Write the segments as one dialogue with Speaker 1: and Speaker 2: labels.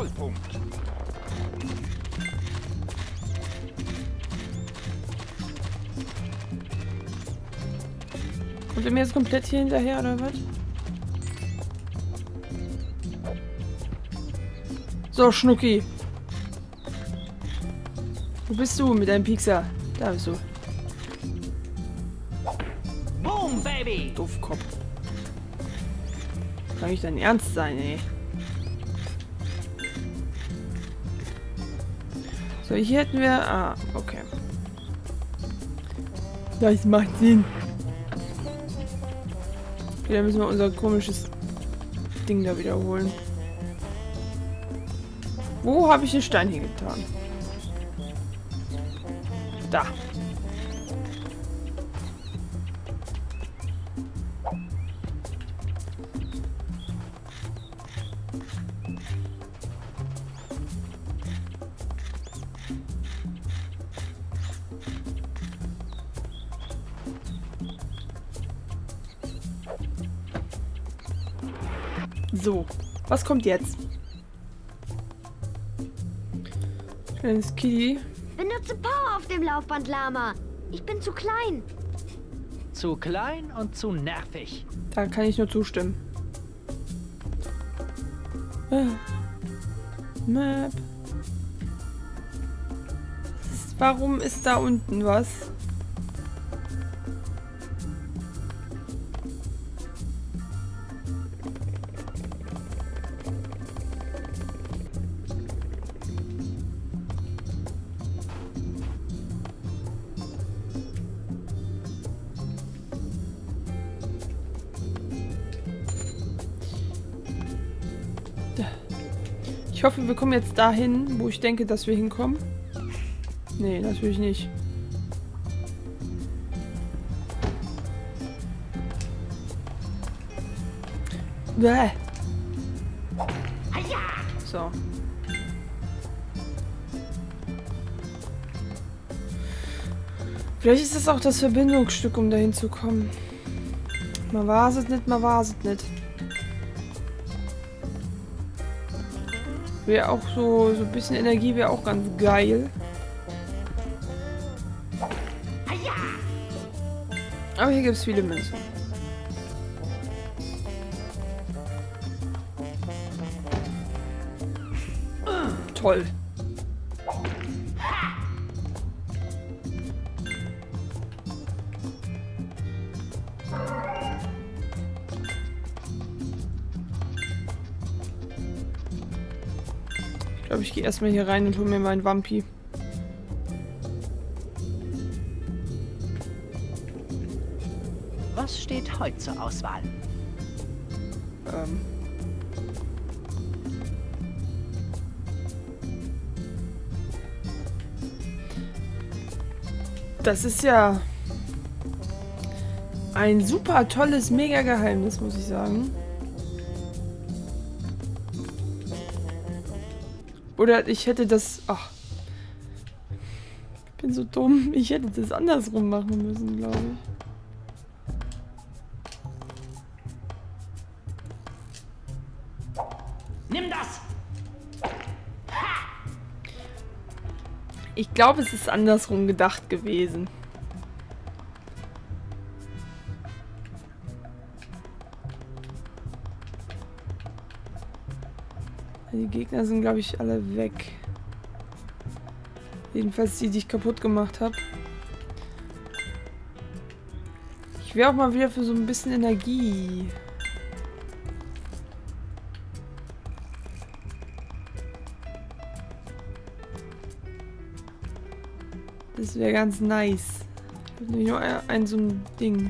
Speaker 1: Kontrollpunkt.
Speaker 2: Kommt ihr mir jetzt komplett hier hinterher, oder was? So, Schnucki. Wo bist du mit deinem Piekser? Da bist du.
Speaker 3: Boom, baby!
Speaker 2: Doofkopf. Kann nicht dein Ernst sein, ey. So, hier hätten wir... Ah, okay. Das macht Sinn. Okay, dann müssen wir unser komisches Ding da wiederholen. Wo habe ich den Stein hingetan? Da. So, was kommt jetzt? Kleines Kitty.
Speaker 4: Benutze Power auf dem Laufband, Lama. Ich bin zu klein.
Speaker 3: Zu klein und zu nervig.
Speaker 2: Da kann ich nur zustimmen. Map. Warum ist da unten was? Ich hoffe, wir kommen jetzt dahin, wo ich denke, dass wir hinkommen. Nee, natürlich nicht. Bäh. So. Vielleicht ist das auch das Verbindungsstück, um dahin zu kommen. Man weiß es nicht, man weiß es nicht. Wäre auch so ein bisschen Energie wäre auch ganz geil. Aber hier gibt es viele Münzen. Toll. Ich glaube, ich gehe erstmal hier rein und hole mir meinen Wampi.
Speaker 3: Was steht heute zur Auswahl?
Speaker 2: Das ist ja ein super tolles Mega-Geheimnis, muss ich sagen. Oder ich hätte das... Ach. Ich bin so dumm. Ich hätte das andersrum machen müssen, glaube ich.
Speaker 3: Nimm das!
Speaker 2: Ich glaube, es ist andersrum gedacht gewesen. Die Gegner sind, glaube ich, alle weg. Jedenfalls die, die ich kaputt gemacht habe. Ich wäre auch mal wieder für so ein bisschen Energie. Das wäre ganz nice. Ich habe nur ein so ein Ding.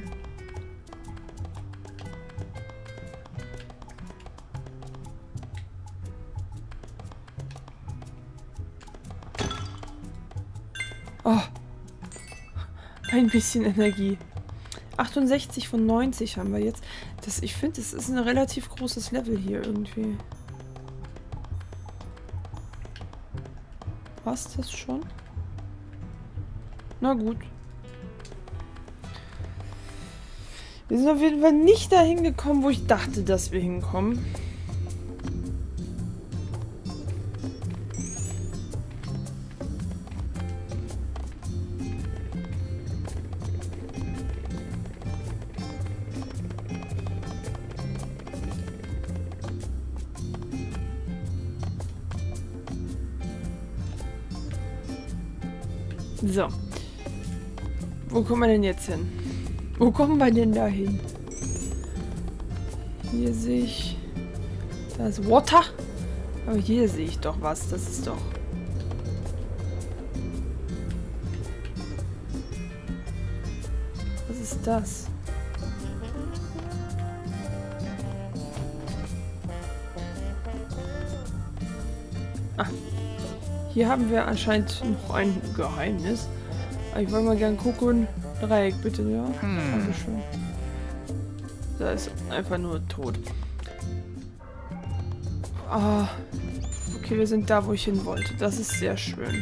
Speaker 2: Oh. Ein bisschen Energie. 68 von 90 haben wir jetzt. Ich finde, das ist ein relativ großes Level hier irgendwie. War's das schon? Na gut. Wir sind auf jeden Fall nicht dahin gekommen, wo ich dachte, dass wir hinkommen. So. Wo kommen wir denn jetzt hin? Wo kommen wir denn da hin? Hier sehe ich... Da ist Water. Aber hier sehe ich doch was. Das ist doch... Was ist das? Ah. Hier haben wir anscheinend noch ein Geheimnis. Aber ich wollte mal gern gucken. Dreieck, bitte, ja? Dankeschön. Da ist einfach nur tot. Ah. Okay, wir sind da, wo ich hin wollte. Das ist sehr schön.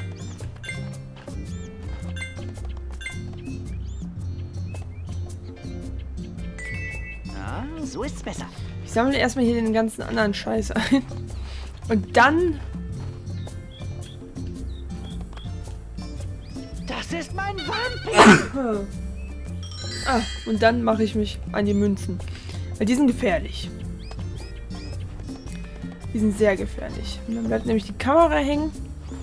Speaker 3: Ah, so ist's besser.
Speaker 2: Ich sammle erstmal hier den ganzen anderen Scheiß ein. Und dann...
Speaker 3: Das ist mein Vampir!
Speaker 2: Ah, und dann mache ich mich an die Münzen. Weil die sind gefährlich. Die sind sehr gefährlich. Und dann bleibt nämlich die Kamera hängen.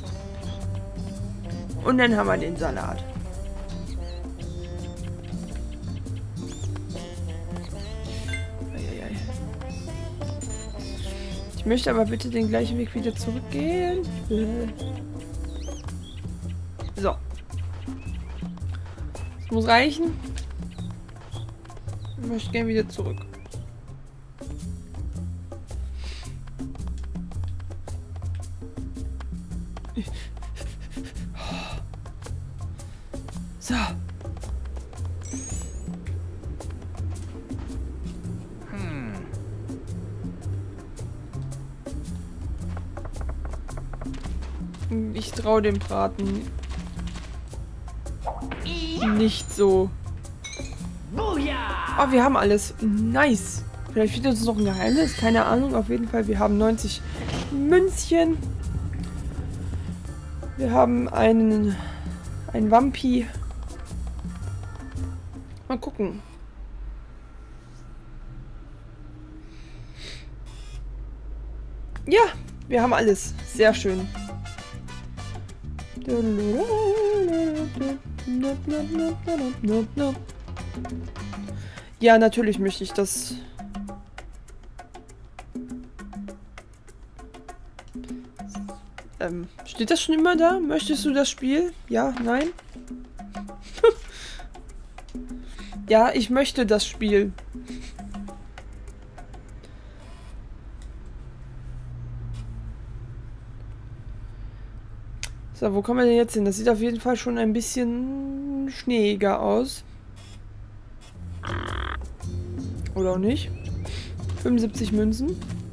Speaker 2: Und dann haben wir den Salat. Eieiei. Ich möchte aber bitte den gleichen Weg wieder zurückgehen. So. Das muss reichen. Ich möchte gerne wieder zurück. So. Ich traue dem Braten nicht so. Oh, wir haben alles. Nice. Vielleicht fehlt uns noch ein Geheimnis. Keine Ahnung. Auf jeden Fall, wir haben 90 Münzchen. Wir haben ein Vampi. Mal gucken. Ja, wir haben alles. Sehr schön. Ja, natürlich möchte ich das. Steht das schon immer da? Möchtest du das Spiel? Ja, nein? Ja, ich möchte das Spiel. So, wo kommen wir denn jetzt hin? Das sieht auf jeden Fall schon ein bisschen schneeiger aus. Oder auch nicht. 75 Münzen.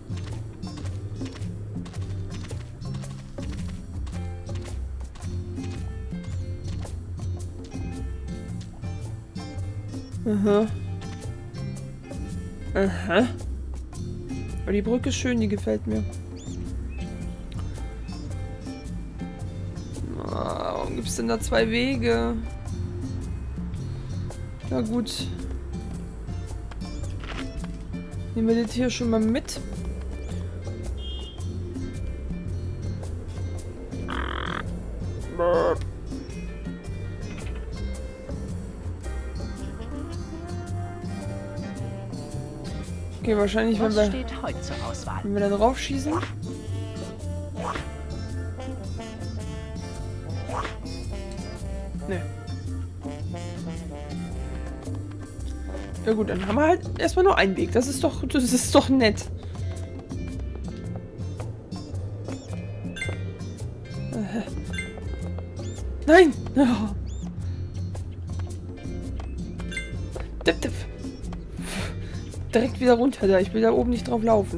Speaker 2: Aha. Aha. Aber die Brücke ist schön, die gefällt mir. Warum gibt es denn da zwei Wege? Na gut. Nehmen wir das hier schon mal mit. Okay, wahrscheinlich, wenn
Speaker 3: Was steht heute zur Auswahl?
Speaker 2: wir da drauf schießen. Ne. Ja gut, dann haben wir halt erstmal nur einen Weg. Das ist doch nett. Nein! Oh. Dip, dip. Direkt wieder runter da. Ich will da oben nicht drauf laufen.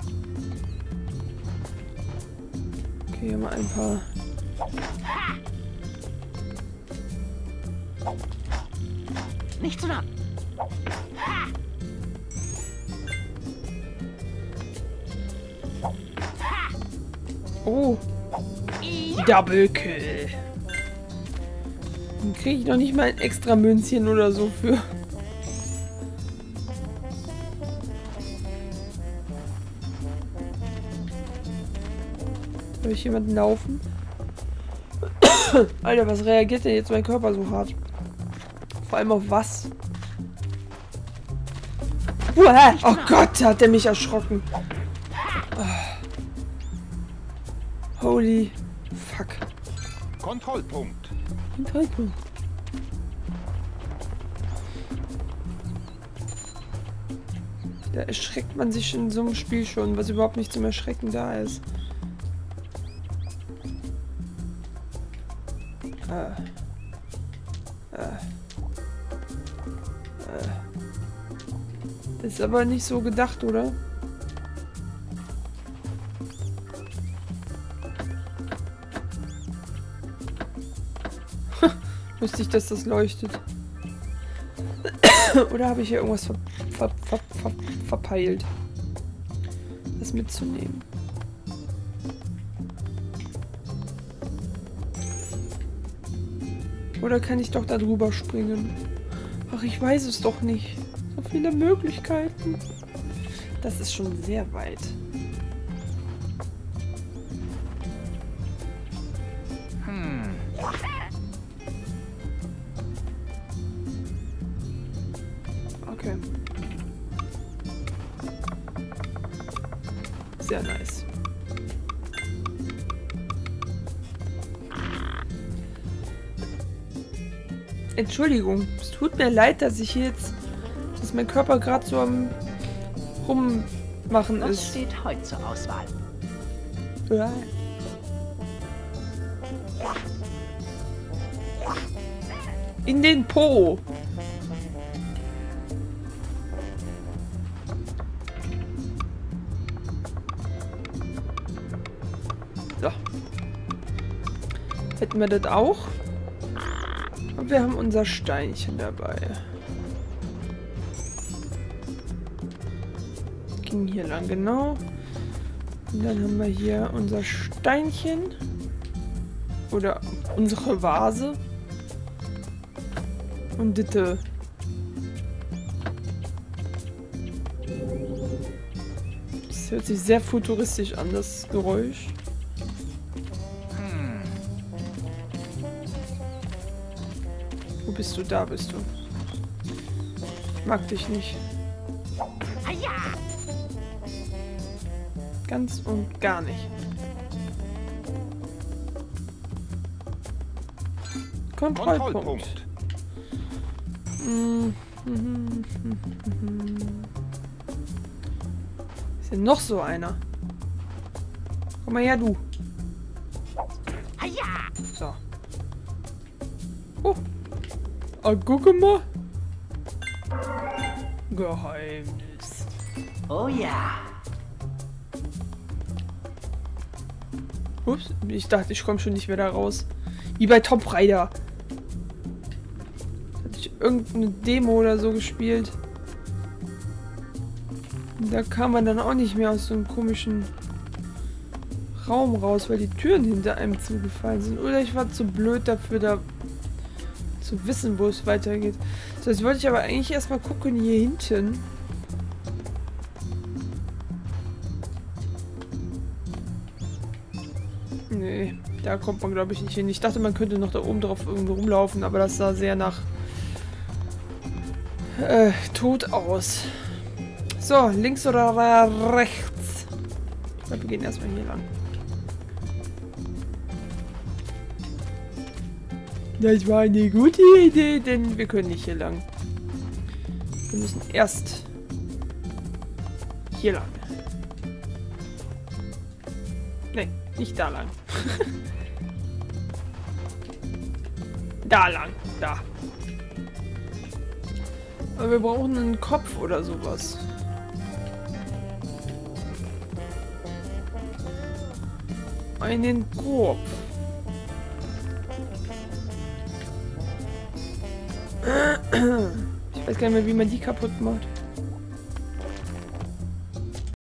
Speaker 2: Okay, hier mal ein paar...
Speaker 3: Nicht zu nah.
Speaker 2: Oh. Double Kill. Dann kriege ich noch nicht mal ein extra Münzchen oder so für. Soll ich jemanden laufen? Alter, was reagiert denn jetzt mein Körper so hart? Vor allem auf was? Uah, oh Gott, hat der mich erschrocken. Oh. Holy fuck.
Speaker 1: Kontrollpunkt.
Speaker 2: Kontrollpunkt. Da erschreckt man sich in so einem Spiel schon, was überhaupt nicht zum Erschrecken da ist. Das ist aber nicht so gedacht, oder? Wusste ich, dass das leuchtet. Oder habe ich hier irgendwas verpeilt? Das mitzunehmen. Oder kann ich doch da drüber springen? Ach, ich weiß es doch nicht. So viele Möglichkeiten. Das ist schon sehr weit. Okay. Sehr nice. Entschuldigung, es tut mir leid, dass ich hier jetzt, dass mein Körper gerade so am Rummachen
Speaker 3: Was
Speaker 2: ist.
Speaker 3: steht heute zur Auswahl?
Speaker 2: Ja. In den Po. So. Hätten wir das auch? Und wir haben unser Steinchen dabei. Ging hier lang, genau. Und dann haben wir hier unser Steinchen. Oder unsere Vase. Und bitte. Das hört sich sehr futuristisch an, das Geräusch. Wo bist du? Da bist du. Ich mag dich nicht. Ganz und gar nicht. Kontrollpunkt. Ist denn noch so einer? Komm mal her, du. So. Oh. Ah, guck mal. Geheimnis.
Speaker 3: Oh ja.
Speaker 2: Ups, ich dachte, ich komme schon nicht mehr da raus. Wie bei Tomb Raider. Hatte ich irgendeine Demo oder so gespielt. Und da kam man dann auch nicht mehr aus so einem komischen Raum raus, weil die Türen hinter einem zugefallen sind. Oder ich war zu blöd dafür, da zu wissen, wo es weitergeht. So, jetzt wollte ich aber eigentlich erstmal gucken hier hinten. Nee, da kommt man glaube ich nicht hin. Ich dachte, man könnte noch da oben drauf irgendwo rumlaufen, aber das sah sehr nach tot aus. So, links oder rechts? Ich glaube, wir gehen erstmal hier lang. Das war eine gute Idee, denn wir können nicht hier lang. Wir müssen erst hier lang. Nee, nicht da lang. Da lang, da. Aber wir brauchen einen Kopf oder sowas. Einen Kopf. Ich weiß gar nicht mehr, wie man die kaputt macht.